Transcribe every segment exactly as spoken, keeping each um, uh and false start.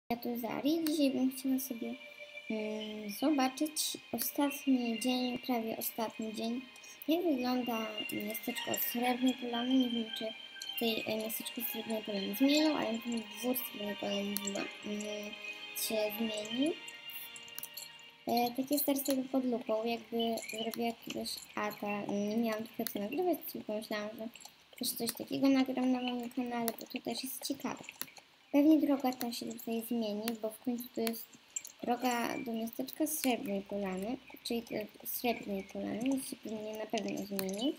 Ja tu Zari. Dzisiaj bym chciała sobie um, zobaczyć ostatni dzień, prawie ostatni dzień, jak wygląda miasteczko Srebrnej Polany. Nie wiem, czy tutaj miasteczko Srebrnej Polany zmienią, ale ten dwór Srebrnej Polany um, się zmieni. E, takie starcie pod lupą, jakby zrobiła jakiegoś ata. Nie miałam trochę co nagrywać, tylko pomyślałam, że też coś takiego nagram na moim kanale, bo to też jest ciekawe. Pewnie droga ta się tutaj zmieni, bo w końcu to jest droga do miasteczka Srebrnej Polany, czyli do Srebrnej Polany, się pewnie na pewno zmieni.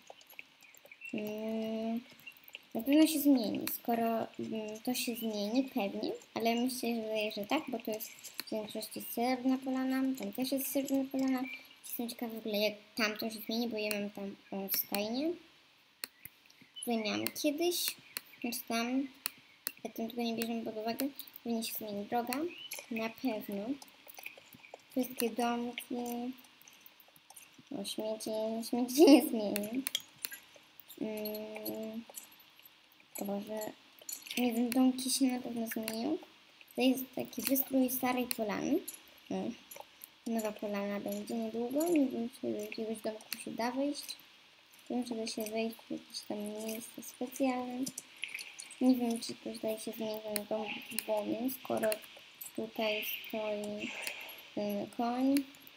Hmm, na pewno się zmieni, skoro hmm, to się zmieni, pewnie, ale myślę, że, że tak, bo to jest w większości Srebrna Polana, tam też jest Srebrna Polana. Jestem ciekawa w ogóle, jak tam to się zmieni, bo ja mam tam o, stajnię. Tutaj miałam kiedyś, znaczy tam. Jak tym tego nie bierzemy pod uwagę, powinien się zmienić droga, na pewno. Wszystkie domki, no śmieci, śmieci się nie zmieni. Hmm. O Boże, nie wiem, domki się na pewno zmienią. To jest taki wystrój starej polany. Hmm. Nowa polana będzie niedługo, nie wiem, czy do jakiegoś domku się da wejść. Wiem, czy da się wejść w jakieś tam miejsce specjalne. Nie wiem, czy tutaj się zmieni ten dom błony, skoro tutaj stoi ten koń.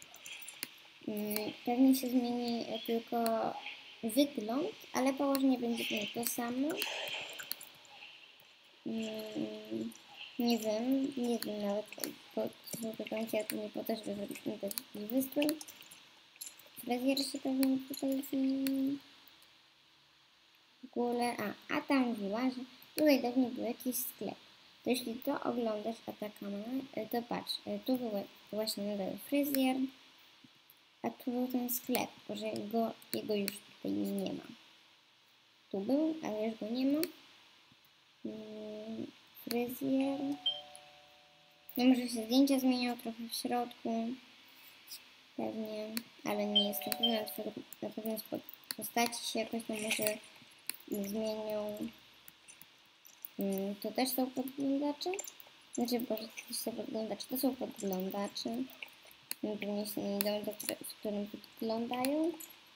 Pewnie się zmieni tylko wygląd, ale położenie będzie to samo. Nie wiem, nie wiem nawet, bo są te domki, a to nie po to, żeby zrobić ten taki wystrój. Fryzjer się pewnie tutaj zmieni. W ogóle, a, a tam mówiła, że tutaj dawniej był jakiś sklep. To jeśli to oglądasz Atakama, to patrz, tu był właśnie nadal fryzjer, a tu był ten sklep, że jego, jego już tutaj nie ma. Tu był, ale już go nie ma. Hmm, fryzjer. No może się zdjęcia zmienią trochę w środku. Pewnie, ale nie jestem pewna, na pewno z postaci się jakoś tam może zmienią. Hmm, to też są podglądacze? Znaczy, Boże, to też są podglądacze. To są podglądacze. Pewnie się nie idą, w którym podglądają.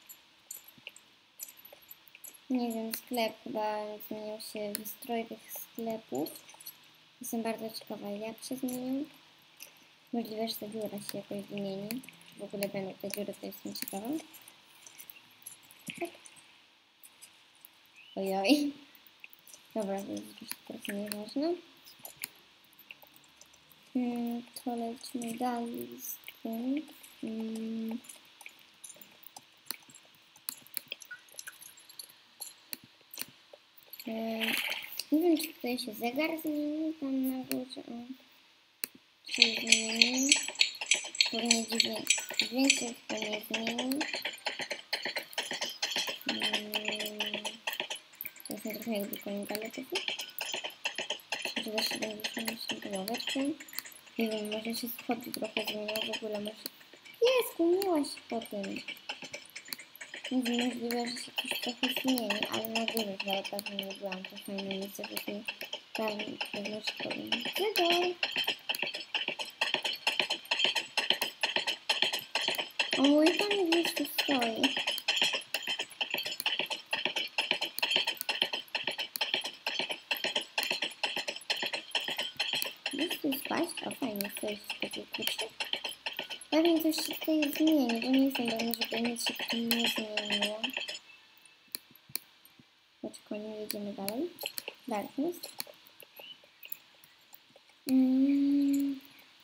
Nie wiem, sklep chyba zmienił się wystrój tych sklepów. Jestem bardzo ciekawa, jak się zmienią. Możliwe, że ta dziura się jakoś zmieni. W ogóle będą te dziury, to jestem ciekawa. Tak. Ojoj. Dobra, to jest już trochę nieważne. Hmm, to lecimy dalej z tym. Hmm. Hmm. Nie wiem, czy tutaj się zegar zmieni, tam na górze. O. Czy się zmieni? Pewnie dźwięk. Dźwięk się to nie zmieni. Hmm. To jest trochę jakby koń galetowy. Żeby siedemdziesiąt głoweczkę. Nie wiem, może się schody trochę zmieniło, w ogóle może... Jest, zmieniłaś po tym. Więc możliwe, że się coś trochę zmieni, ale na górze, że dawno nie byłam, to fajne miejsce, że tu tam pewno się powiem. Zegar! O, mój pan gdzieś tu stoi. Gdzieś tu spać? O, fajnie, coś takiego kluczy. Pewnie coś się tutaj zmieni, bo nie jestem pewna, żeby nic się tutaj nie zmieniło. Poczekaj, jedziemy dalej. Darkness. Mm.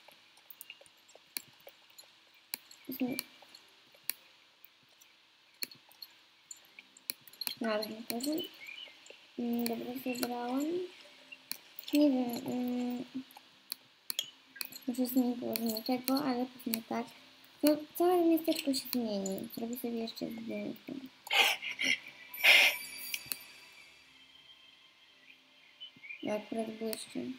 Znalazłem poziom. Mm, dobra, zebrałam. Nie wiem. Mm. Może z nim było niczego, ale pewnie tak. No, całe miasteczko się zmieni. Zrobię sobie jeszcze zdjęcie. No, akurat błyszczy.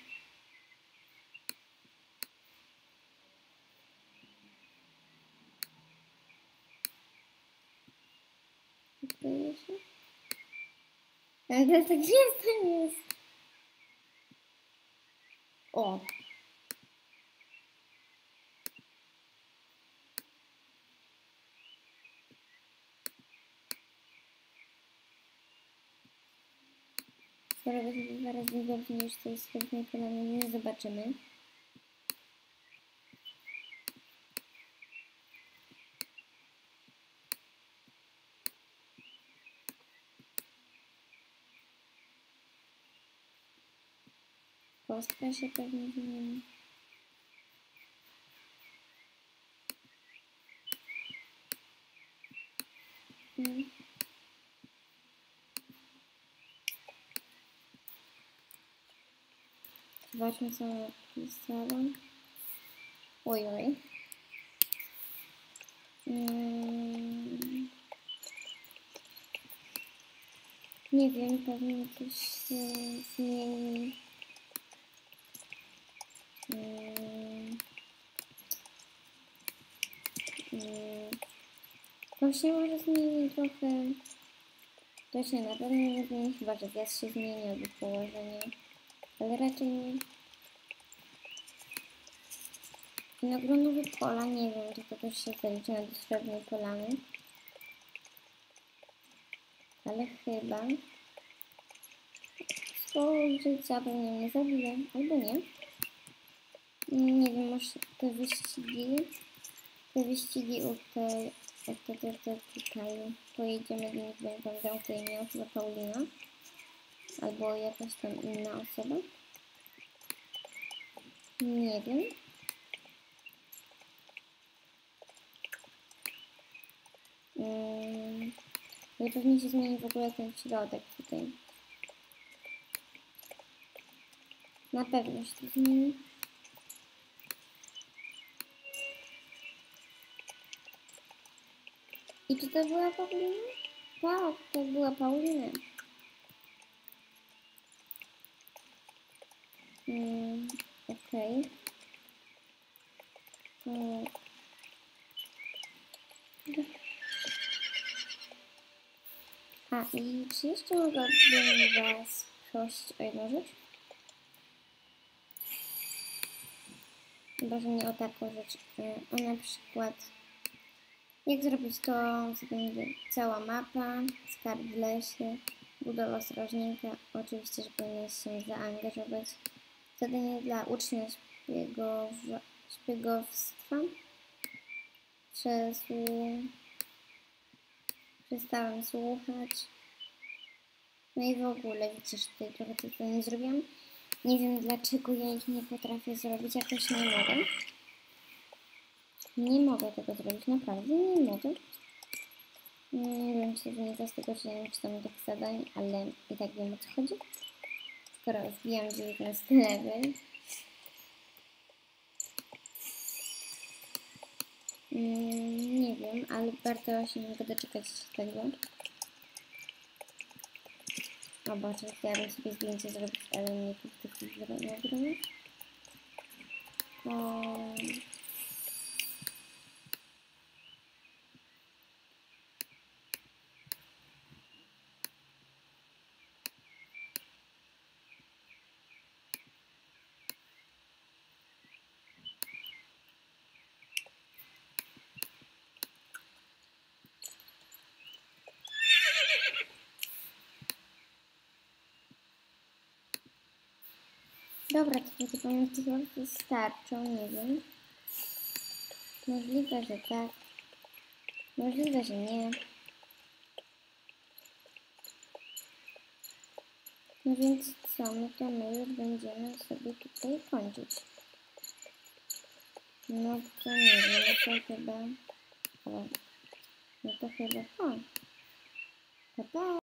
Odkryje się? Ale to tak jest, to jest. O! Skoro będzie dwa razy dobrze niż tej srebrnej polany, nie zobaczymy. Kostka się pewnie zmieni. Hmm. Zobaczmy, co napisałam. Oj, oj. Hmm. Nie wiem, pewnie coś się zmieni. Hmm. Hmm. To się może zmieni trochę. To się na pewno nie zmieni, chyba że gwiazd się zmieni albo położenie. Ale raczej nie. Winogronowe pola, nie wiem, czy to też się zalicza do srebrnej polany. Ale chyba. Życia pewnie mnie zabije, albo nie. Nie wiem, może te wyścigi. Te wyścigi u tej. Jak to też tutaj pojedziemy do nich, bo tam dał to imię, chyba Paulina. Albo jakaś tam inna osoba. Nie wiem. Hmm. Ale pewnie się zmieni w ogóle ten środek tutaj. Na pewno się to zmieni. I czy to była Paulina? Tak, to była Paulina. Hmm, okej. Okay. A i czy jeszcze mogłabym was prosić o jedną rzecz? Chyba, że nie o taką rzecz. O na przykład jak zrobić to, co będzie cała mapa, skarb w lesie, budowa strażnika. Oczywiście, że powinien się zaangażować. Zadanie dla ucznia szpiegow szpiegowstwa. Przesłu... Przestałem słuchać. No i w ogóle widzisz, tutaj trochę tego nie zrobiłam. Nie wiem, dlaczego ja ich nie potrafię zrobić, jakoś nie mogę. Nie mogę tego zrobić, naprawdę nie mogę. Nie wiem, czy to wynika z tego, że ja nie czytam tych zadań, ale i tak wiem, o co chodzi. Skoro wbijam dziewiętnasty level. Mm, nie wiem, ale bardzo się nie mogę doczekać tego. O Boże, chciałabym sobie zdjęcie zrobić, ale nie tu w tych nagrodach. O... Dobra, to te pamięci chyba wystarczą, nie wiem. Możliwe, że tak. Możliwe, że nie. No więc co, no to my już będziemy sobie tutaj kończyć. No to nie wiem, no to chyba... O, no to chyba... O! Pa, pa!